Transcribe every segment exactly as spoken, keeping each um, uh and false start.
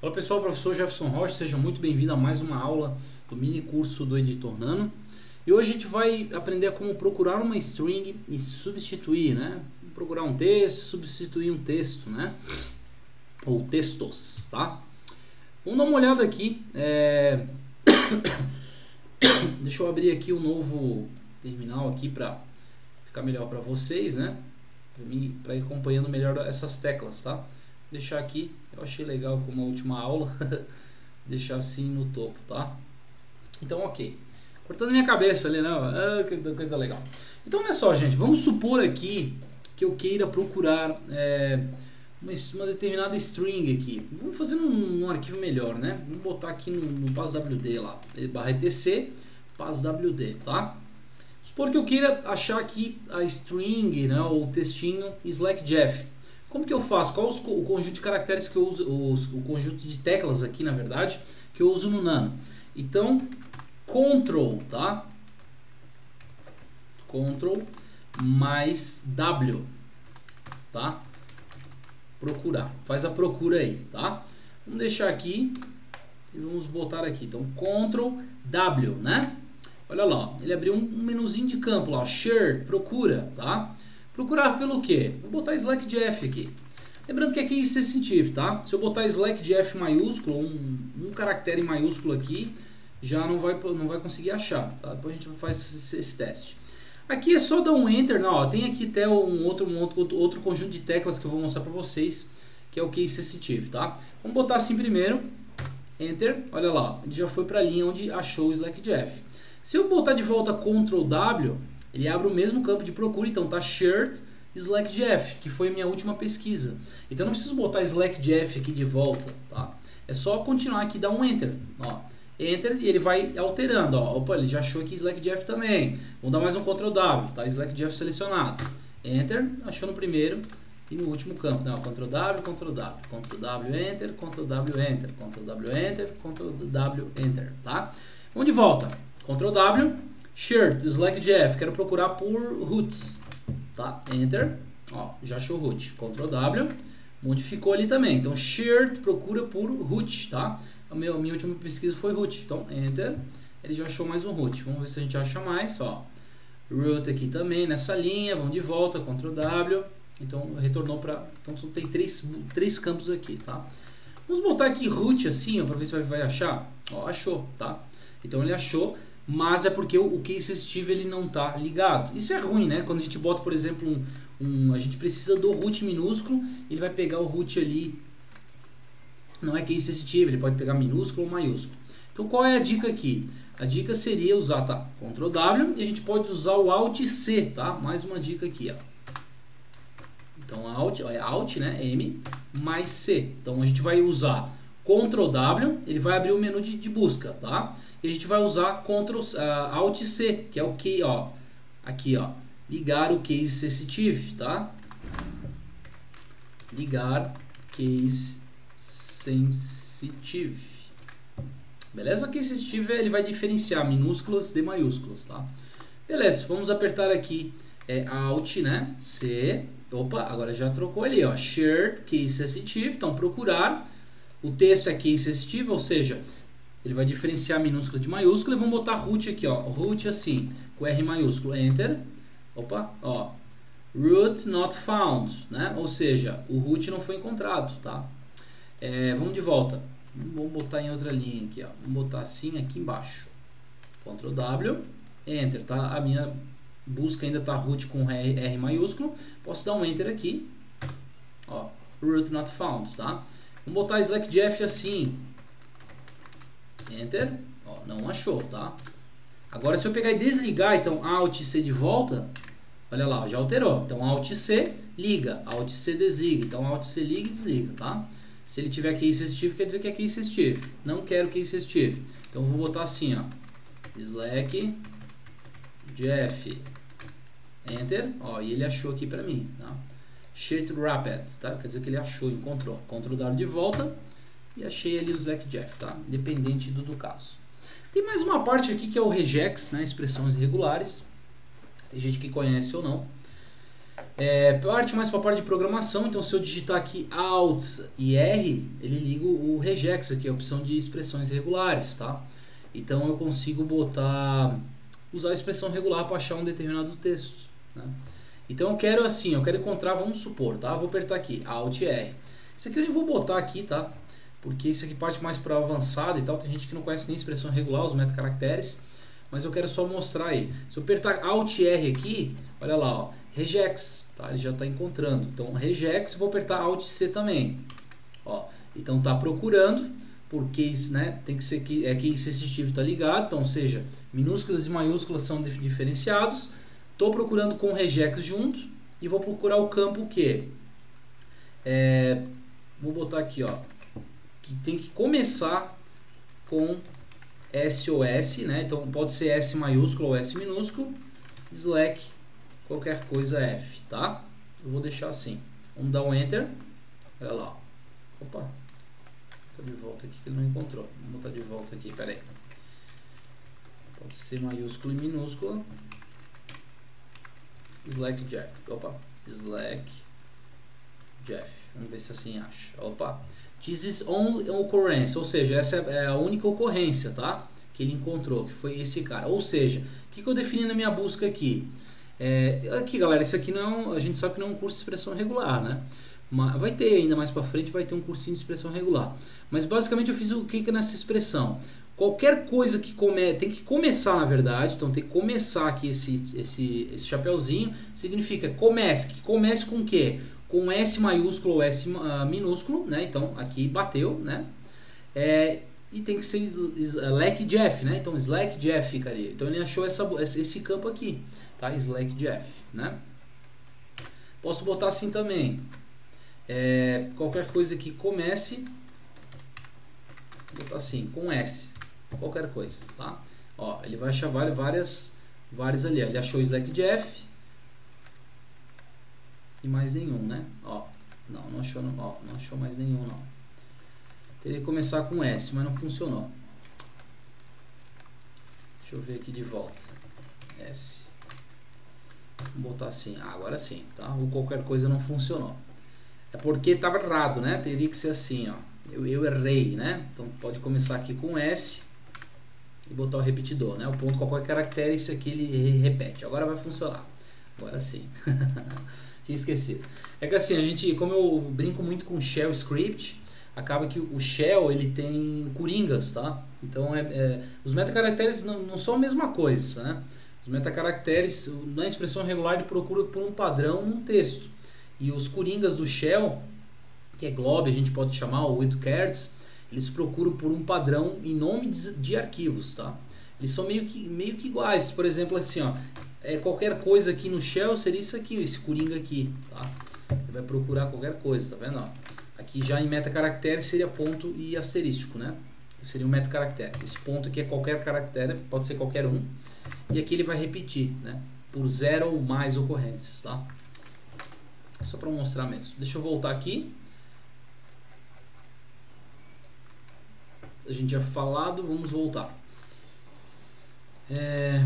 Olá pessoal, professor Jefferson Rocha, seja muito bem-vindo a mais uma aula do mini curso do Editor Nano. E hoje a gente vai aprender como procurar uma string e substituir, né? Procurar um texto, substituir um texto, né? Ou textos, tá? Vamos dar uma olhada aqui. É... Deixa eu abrir aqui o um novo terminal aqui para ficar melhor para vocês, né? Para mim, para ir acompanhando melhor essas teclas, tá? Deixar aqui, eu achei legal como a última aula, deixar assim no topo, tá? Então, ok. Cortando minha cabeça ali, né? Ah, que coisa legal. Então, olha só, gente, vamos supor aqui que eu queira procurar é, uma, uma determinada string aqui. Vamos fazer num, num arquivo melhor, né? Vamos botar aqui no, no passwd lá, barra etc, passwd, tá? Supor que eu queira achar aqui a string, né, ou o textinho slackjef. Como que eu faço? Qual os, o conjunto de caracteres que eu uso, os, o conjunto de teclas aqui, na verdade, que eu uso no Nano? Então, Ctrl, tá? Ctrl mais W, tá? Procurar. Faz a procura aí, tá? Vamos deixar aqui e vamos botar aqui. Então, Ctrl W, né? Olha lá, ele abriu um, um menuzinho de campo lá, Shared, procura, tá? Procurar pelo quê? Vou botar slackjef aqui. Lembrando que aqui é case sensitive, tá? Se eu botar slackjef maiúsculo, um, um caractere maiúsculo aqui, já não vai, não vai conseguir achar, tá? Depois a gente faz esse, esse teste. Aqui é só dar um enter, não, ó, tem aqui até um outro, um outro, outro conjunto de teclas que eu vou mostrar para vocês, que é o case sensitive, tá? Vamos botar assim primeiro, enter, olha lá, ele já foi para a linha onde achou o slackjef. Se eu botar de volta Ctrl W, ele abre o mesmo campo de procura, então tá shared slackjef, que foi a minha última pesquisa. Então eu não preciso botar slackjef aqui de volta, tá? É só continuar aqui e dar um enter, ó. Enter e ele vai alterando, ó. Opa, ele já achou aqui slackjef também. Vamos dar mais um Ctrl W, tá? Slackjef selecionado. Enter, achou no primeiro e no último campo, né? Ctrl W, Ctrl W, Ctrl W, Enter, Ctrl W, Enter, Ctrl W, Enter, Ctrl W, Enter, tá? Vamos de volta. Ctrl W, shared slackjef, quero procurar por roots, tá? Enter, ó, já achou root. Ctrl W, modificou ali também. Então shared procura por root, tá? A minha, a minha última pesquisa foi root. Então enter, ele já achou mais um root. Vamos ver se a gente acha mais, ó. Root aqui também nessa linha. Vamos de volta, Ctrl W. Então retornou para, então tem três, três campos aqui, tá? Vamos botar aqui root assim, para ver se vai, vai achar. Ó, achou, tá? Então ele achou. Mas é porque o, o case sensitive ele não está ligado. Isso é ruim, né? Quando a gente bota, por exemplo, um, um, a gente precisa do root minúsculo, ele vai pegar o root ali, não é case sensitive, ele pode pegar minúsculo ou maiúsculo. Então qual é a dica aqui? A dica seria usar, tá? Ctrl W e a gente pode usar o Alt C, tá? Mais uma dica aqui, ó. Então Alt, é Alt, né? M mais C. Então a gente vai usar Ctrl W, ele vai abrir o menu de, de busca, tá? E a gente vai usar Ctrl, uh, Alt C, que é o que, ó, aqui, ó, ligar o case sensitive, tá? Ligar case sensitive. Beleza? O case sensitive ele vai diferenciar minúsculas de maiúsculas, tá? Beleza, vamos apertar aqui é, Alt, né? C. Opa, agora já trocou ali, ó, shared case sensitive. Então procurar. O texto é case sensitive, ou seja, ele vai diferenciar minúscula de maiúscula e vamos botar root aqui, ó. Root assim, com R maiúsculo, enter. Opa, ó. Root not found, né? Ou seja, o root não foi encontrado, tá? É, vamos de volta. Vamos botar em outra linha aqui, ó. Vamos botar assim aqui embaixo. Ctrl W, enter, tá? A minha busca ainda tá root com R, R maiúsculo. Posso dar um enter aqui. Ó, root not found, tá? Vamos botar slackjef assim. Enter, ó, não achou, tá? Agora se eu pegar e desligar, então Alt C de volta, olha lá, já alterou. Então Alt C liga, Alt C desliga, então Alt C liga e desliga, tá? Se ele tiver case sensitive, quer dizer que é case sensitive. Não quero case sensitive. Então eu vou botar assim, ó, slackjef, enter, ó, e ele achou aqui pra mim, tá? Shared wrapped, tá? Quer dizer que ele achou, encontrou. Ctrl W de volta. E achei ali o slackjef, tá? Independente do, do caso. Tem mais uma parte aqui que é o regex, né? Expressões irregulares. Tem gente que conhece ou não. É, parte mais para a parte de programação, então se eu digitar aqui Alt e R, ele liga o regex aqui, a opção de expressões regulares, tá? Então eu consigo botar, usar a expressão regular para achar um determinado texto, né? Então eu quero assim, eu quero encontrar, vamos supor, tá? Vou apertar aqui, Alt e R. Isso aqui eu nem vou botar aqui, tá? Porque isso aqui parte mais para avançado e tal, tem gente que não conhece nem expressão regular, os metacaracteres, mas eu quero só mostrar aí. Se eu apertar Alt e R aqui, olha lá, ó, regex, tá? Ele já está encontrando. Então regex, vou apertar Alt C também. Ó, então tá procurando por case, né? Tem que ser que é case sensitivo, tá ligado? Então, ou seja, minúsculas e maiúsculas são diferenciados. Tô procurando com regex junto e vou procurar o campo que é, vou botar aqui, ó, que tem que começar com S ou S, né? Então pode ser S maiúsculo ou S minúsculo, slack qualquer coisa F, tá? Eu vou deixar assim. Vamos dar um enter. Olha lá. Opa. Tô de volta aqui que ele não encontrou. Vamos botar de volta aqui, pera aí. Pode ser maiúsculo e minúscula. Slack Jeff. Opa. Slack Jeff. Vamos ver se assim acha. Opa. This is only occurrence, ou seja, essa é a única ocorrência, tá? Que ele encontrou, que foi esse cara. Ou seja, o que, que eu defini na minha busca aqui? É, aqui, galera, isso aqui não é um, a gente sabe que não é um curso de expressão regular, né? Mas vai ter ainda mais para frente, vai ter um cursinho de expressão regular. Mas basicamente eu fiz o que nessa expressão? Qualquer coisa que come, tem que começar, na verdade, então tem que começar aqui esse esse esse chapeuzinho, significa comece, que comece com o quê? Com S maiúsculo ou S minúsculo, né? Então aqui bateu, né? É, e tem que ser Slack Jeff, né? Então Slack Jeff ficaria. Então ele achou essa, esse campo aqui, tá? Slack Jeff, né? Posso botar assim também. É, qualquer coisa que comece, vou botar assim, com S, qualquer coisa, tá? Ó, ele vai achar várias, várias ali. Ó. Ele achou Slack Jeff. E mais nenhum, né? Ó, não, não achou, não, ó, não achou mais nenhum, não. Teria que começar com S, mas não funcionou. Deixa eu ver aqui de volta. S. Vou botar assim. Ah, agora sim, tá? Ou qualquer coisa não funcionou. É porque estava errado, né? Teria que ser assim, ó. Eu, eu errei, né? Então pode começar aqui com S e botar o repetidor, né? O ponto qualquer caractere, isso aqui ele repete. Agora vai funcionar. Agora sim. Tinha esquecido. É que assim, a gente, como eu brinco muito com Shell Script, acaba que o Shell ele tem coringas, tá? Então é, é, os metacaracteres não, não são a mesma coisa, né? Os metacaracteres na expressão regular ele procura por um padrão num texto. E os coringas do Shell, que é glob, a gente pode chamar, ou wildcards, eles procuram por um padrão em nome de, de arquivos, tá? Eles são meio que, meio que iguais. Por exemplo, assim, ó, é, qualquer coisa aqui no Shell seria isso aqui, esse coringa aqui, tá? Ele vai procurar qualquer coisa, tá vendo? Ó, aqui já em metacaractere seria ponto e asterístico, né? Seria um metacaractere. Esse ponto aqui é qualquer caractere, pode ser qualquer um. E aqui ele vai repetir, né? Por zero ou mais ocorrências, tá? Só para mostrar mesmo. Deixa eu voltar aqui. A gente já falado, vamos voltar. É...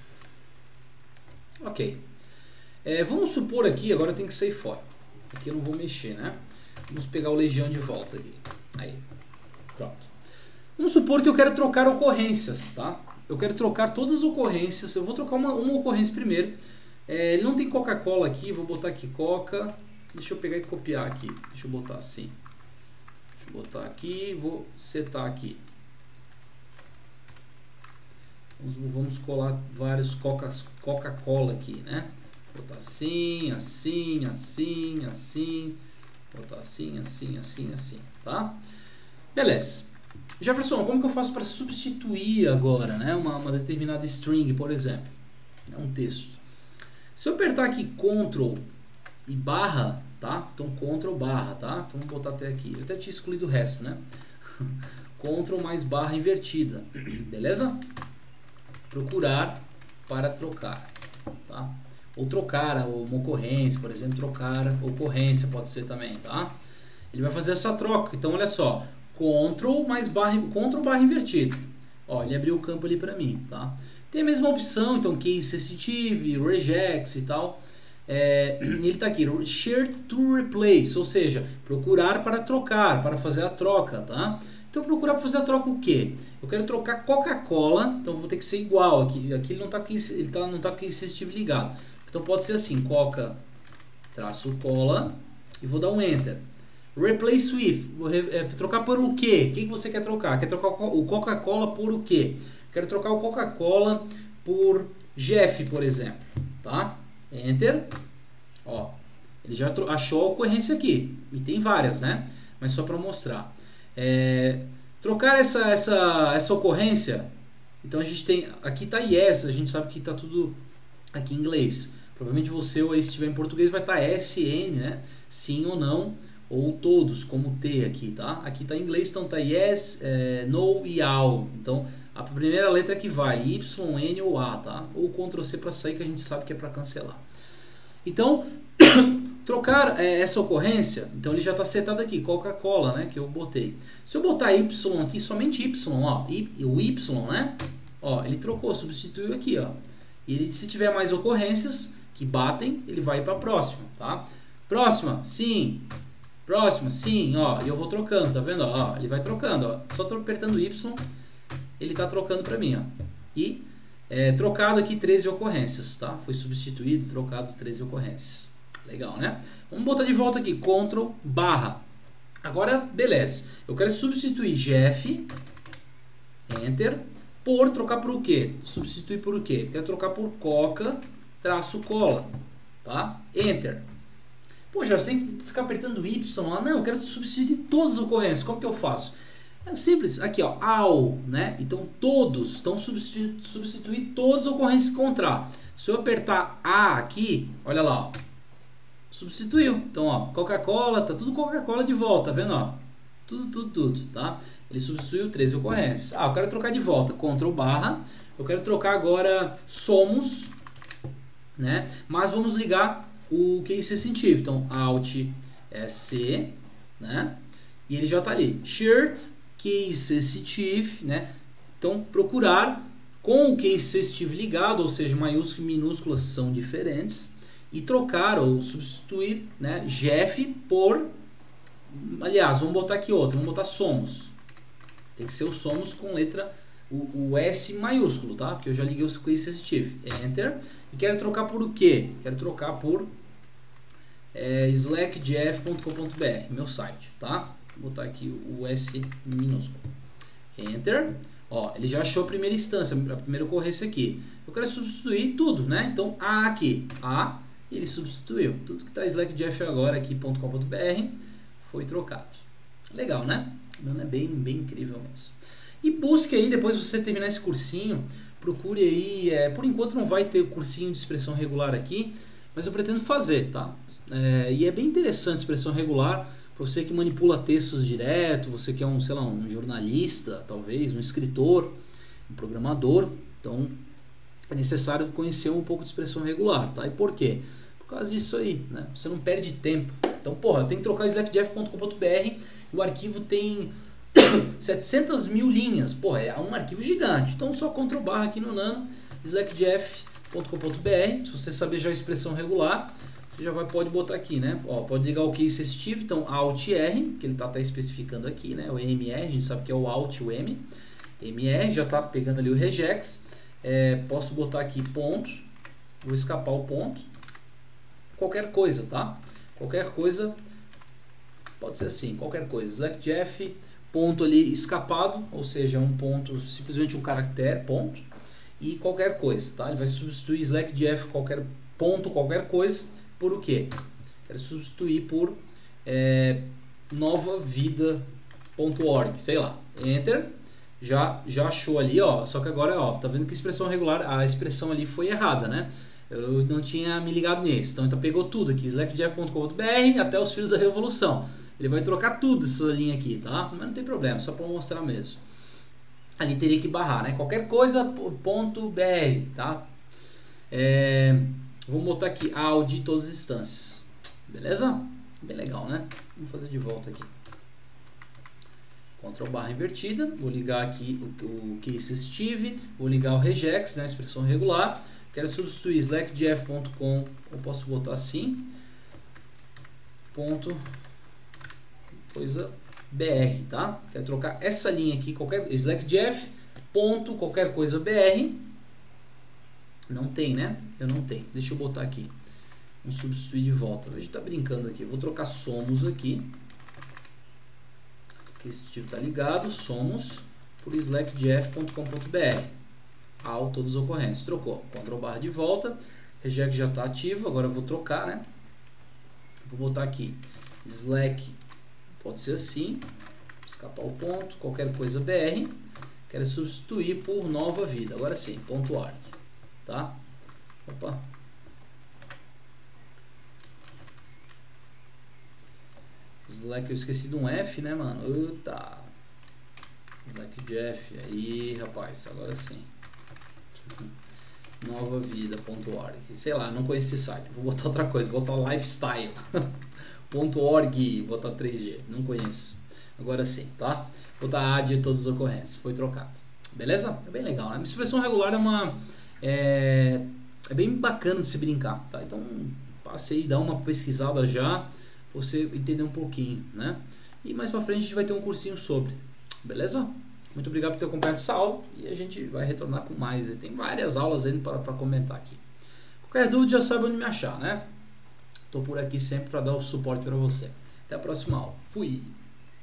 Ok. É, vamos supor aqui, agora eu tenho que sair fora. Aqui eu não vou mexer, né? Vamos pegar o Legião de volta aqui. Aí. Pronto. Vamos supor que eu quero trocar ocorrências, tá? Eu quero trocar todas as ocorrências. Eu vou trocar uma, uma ocorrência primeiro. É, ele não tem Coca-Cola aqui, vou botar aqui Coca. Deixa eu pegar e copiar aqui. Deixa eu botar assim. Deixa eu botar aqui, vou setar aqui. Vamos, vamos colar vários Coca-Cola aqui, né? Botar assim, assim, assim, assim. Botar assim, assim, assim, assim, tá? Beleza. Jefferson, como que eu faço para substituir agora, né? Uma, uma determinada string, por exemplo. É um texto. Se eu apertar aqui Ctrl e barra, tá? Então Ctrl barra, tá? Então vamos botar até aqui. Eu até tinha excluído o resto, né? Ctrl mais barra invertida, beleza? Procurar para trocar, tá? Ou trocar uma ocorrência, por exemplo, trocar ocorrência pode ser também, tá? Ele vai fazer essa troca. Então olha só, Ctrl mais barra, Ctrl barra invertida. Ó, ele abriu o campo ali para mim, tá? Tem a mesma opção, então case sensitive, regex e tal. é, ele está aqui, search to replace, ou seja, procurar para trocar, para fazer a troca, tá? Então procurar para fazer a troca o quê? Eu quero trocar Coca-Cola, então vou ter que ser igual aqui, aqui ele não está aqui, ele tá, não está aqui assistive ligado. Então pode ser assim, Coca traço cola e vou dar um enter. Replace with, vou re, é, trocar por o quê? O que, que você quer trocar? Quer trocar o Coca-Cola por o quê? Quero trocar o Coca-Cola por Jeff, por exemplo, tá? Enter. Ó, ele já achou a ocorrência aqui, e tem várias, né? Mas só para mostrar. É, trocar essa, essa, essa ocorrência, então a gente tem, aqui tá yes, a gente sabe que tá tudo aqui em inglês. Provavelmente você ou aí se estiver em português vai estar tá S N, né? Sim ou não, ou todos, como T aqui, tá? Aqui tá em inglês, então tá yes, é, no e all. Então a primeira letra que vale, Y, N ou A, tá? Ou control C para sair, que a gente sabe que é para cancelar. Então, trocar é, essa ocorrência, então ele já está setado aqui, Coca-Cola, né? Que eu botei. Se eu botar Y aqui, somente Y, ó, y, o Y, né? Ó, ele trocou, substituiu aqui, ó. E ele, se tiver mais ocorrências que batem, ele vai para a próxima, tá? Próxima, sim. Próxima, sim, ó. E eu vou trocando, tá vendo? Ó, ele vai trocando, ó. Só tô apertando Y, ele tá trocando para mim, ó. E é, trocado aqui treze ocorrências, tá? Foi substituído, trocado treze ocorrências. Legal, né? Vamos botar de volta aqui, Ctrl barra. Agora, beleza. Eu quero substituir Jeff, Enter, por trocar por o quê? Substituir por o quê? Quero trocar por Coca, traço cola, tá? Enter. Pô, já sem ficar apertando Y, lá, não, eu quero substituir todas as ocorrências. Como que eu faço? É simples, aqui ó, all, né? Então todos, então substituir, substituir todas as ocorrências que encontrar. Se eu apertar A aqui, olha lá, ó, substituiu. Então ó, Coca-Cola, tá tudo Coca-Cola de volta, tá vendo, ó? Tudo, tudo, tudo, tá? Ele substituiu treze ocorrências. Ah, eu quero trocar de volta, Ctrl barra. Eu quero trocar agora somos, né? Mas vamos ligar o case sensitive. Então Alt é C, né? E ele já tá ali. Shirt case sensitive, né? Então procurar com o case sensitive ligado, ou seja, maiúsculas e minúsculas são diferentes, e trocar ou substituir, né, Jeff por, aliás, vamos botar aqui outro, vamos botar somos. Tem que ser o somos com letra o, o S maiúsculo, tá? Porque eu já liguei o case sensitive. Enter. E quero trocar por o quê? Quero trocar por é, slack jeff ponto com ponto b r, meu site, tá? Vou botar aqui o S minúsculo. Enter. Ó, ele já achou a primeira instância, a primeira ocorrência aqui. Eu quero substituir tudo, né? Então A aqui, A, e ele substituiu. Tudo que está slack jeff agora aqui ponto com ponto b r foi trocado. Legal, né? É bem, bem incrível mesmo. E busque aí, depois de você terminar esse cursinho, procure aí, é, por enquanto não vai ter o cursinho de expressão regular aqui, mas eu pretendo fazer, tá? É, e é bem interessante a expressão regular, para você que manipula textos direto, você que é um, sei lá, um jornalista, talvez, um escritor, um programador, então é necessário conhecer um pouco de expressão regular, tá? E por quê? Por causa disso aí, né? Você não perde tempo. Então, porra, tem que trocar slack jeff ponto com ponto b r, o arquivo tem setecentas mil linhas, porra, é um arquivo gigante. Então, só Ctrl barra aqui no Nano, slack jeff ponto com ponto b r, se você saber já a expressão regular, você já vai, pode botar aqui, né? Ó, pode ligar o case sensitive, então Alt R, que ele tá, tá especificando aqui, né? O M R, a gente sabe que é o Alt e o M. M R, já tá pegando ali o regex. É, posso botar aqui ponto, vou escapar o ponto. Qualquer coisa, tá? Qualquer coisa, pode ser assim, qualquer coisa. slack jeff, ponto ali escapado, ou seja, um ponto, simplesmente um caractere, ponto. E qualquer coisa, tá? Ele vai substituir slack jeff qualquer ponto, qualquer coisa, por o quê? Quero substituir por é, novavida ponto org, sei lá. Enter. Já, já achou ali, ó. Só que agora, ó, tá vendo que a expressão regular, a expressão ali foi errada, né? Eu não tinha me ligado nisso. Então, então pegou tudo aqui, slack jeff ponto com ponto b r até os filhos da revolução. Ele vai trocar tudo essa linha aqui, tá? Mas não tem problema, só para mostrar mesmo. Ali teria que barrar, né? Qualquer coisa, ponto .br, tá? É, vamos botar aqui Audi todas as instâncias. Beleza? Bem legal, né? Vamos fazer de volta aqui. Ctrl barra invertida. Vou ligar aqui o, o case sensitive. Vou ligar o regex, né? Expressão regular. quero substituir slack d f ponto com, eu posso botar assim, ponto, coisa br, tá? Quero trocar essa linha aqui, qualquer slackdf ponto qualquer coisa br. Não tem, né? Eu não tenho. Deixa eu botar aqui. Vamos substituir de volta. A gente tá brincando aqui. Eu vou trocar somos aqui. Que esse tipo tá ligado. Somos por slackdf ponto com ponto br. Ao todas as ocorrências. Trocou. Ctrl barra de volta. Reject já tá ativo. Agora eu vou trocar, né? Vou botar aqui. Slack. Pode ser assim. Escapar o ponto. Qualquer coisa br. Quero substituir por nova vida. Agora sim. Ponto .org. Tá? Opa. Slack, eu esqueci de um F, né, mano? Eita. Slack de F. Aí, rapaz. Agora sim. Nova vida.org. Sei lá, não conheci esse site. Vou botar outra coisa. Vou botar lifestyle. .org. Vou botar três G. Não conheço. Agora sim, tá? Vou botar add de todas as ocorrências. Foi trocado. Beleza? É bem legal, né? A expressão regular é uma... É, é bem bacana de se brincar, tá? Então, passe aí, dá uma pesquisada já, pra você entender um pouquinho, né? E mais pra frente a gente vai ter um cursinho sobre, beleza? Muito obrigado por ter acompanhado essa aula e a gente vai retornar com mais. Tem várias aulas aí para comentar aqui. Qualquer dúvida já sabe onde me achar, né? Tô por aqui sempre para dar o suporte para você. Até a próxima aula. Fui!